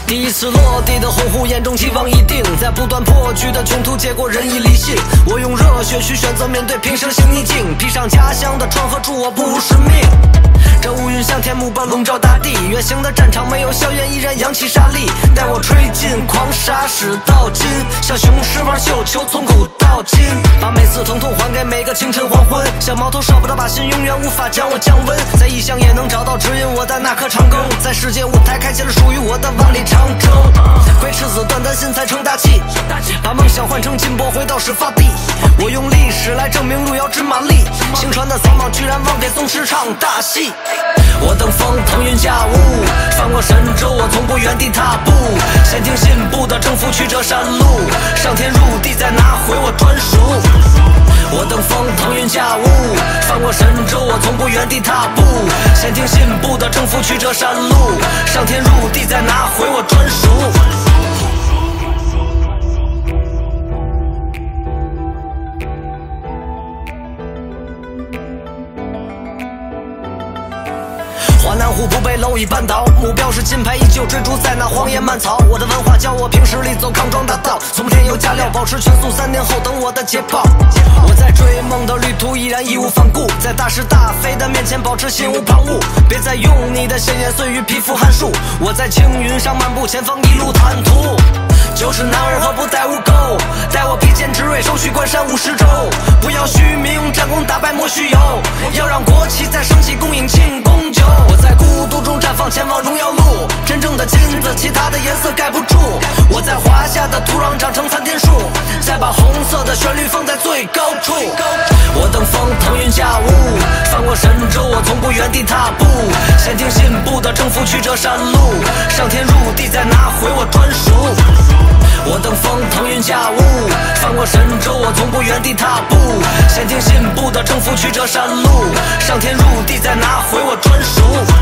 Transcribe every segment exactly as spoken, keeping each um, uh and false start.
第一次落地的鸿鹄，眼中期望已定，在不断破局的穷途，结果人已离性。我用热血去选择面对平生新逆境，披上家乡的窗和祝我不辱使命。这乌云像天幕般笼罩大地，远行的战场没有硝烟，依然扬起杀力。待我吹尽狂沙始到金，像雄狮玩绣球，从古到今，把每次疼痛还给每个清晨黄昏。像矛头烧不到靶心，永远无法将我降温。在异乡也能找到指引我的那颗长庚，在世界舞台开启了属于我的万里长征。鬼赤子断担心才成大器，把梦想换成金箔回到始发地。我用历史来证明路遥知马力，行船的草莽居然忘给宗师唱大戏。我等风腾云驾雾，翻过神州，我从不原地踏步。先听信步的征服曲折山路，上天入地再拿回我专属。我等风腾云驾雾，翻过神州，我从不原地踏步。先听信步的征服曲折山路，上天入地再拿回我专属。华南虎不被蝼蚁绊倒，目标是金牌依旧追逐在那荒野蔓草。我的文化教我凭实力走康庄大道，从不添油加料，保持全速，三年后等我的捷报。我在追梦的旅途依然义无反顾，在大是大非的面前保持心无旁骛。别再用你的闲言碎语匹夫撼树，我在青云上漫步，前方一路坦途。就是男儿何不带无垢，待我披坚执锐，收取关山五十州。不要虚名，战功打败莫须有，要让国旗再升起，共饮庆功酒。我在孤独中绽放，前往荣耀路，真正的金子，其他的颜色盖不住。我在华夏的土壤长成参天树，再把红色的旋律放在最高处。我等风腾云驾雾，翻过神州，我从不原地踏步。先听信步的征服曲折山路，上天入地再拿回我专属。我等风腾云驾雾，翻过神州，我从不原地踏步。先听信步的征服曲折山路，上天入地再拿回我专属。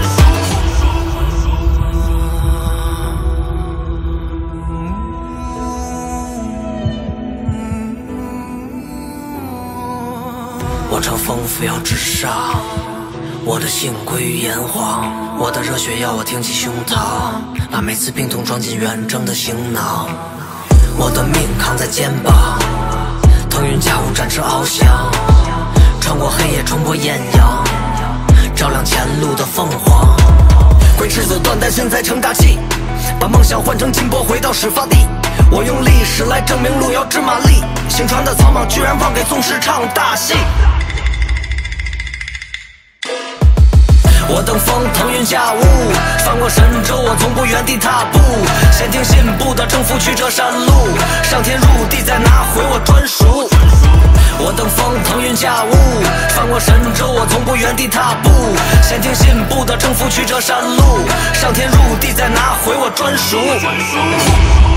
我乘风扶摇直上，我的心归于炎黄，我的热血要我挺起胸膛，把每次病痛装进远征的行囊。我的命扛在肩膀，腾云驾雾展翅翱翔，穿过黑夜冲破艳阳，照亮前路的凤凰。鬼赤子断担心才成大器，把梦想换成金箔回到始发地。我用历史来证明路遥知马力，行船的草莽居然忘给宗师唱大戏。我等风腾云驾雾，翻过神州，我从不原地踏步。先听信步的征服曲折山路，上天入地再拿回我专属。我等风腾云驾雾，翻过神州，我从不原地踏步。先听信步的征服曲折山路，上天入地再拿回我专属。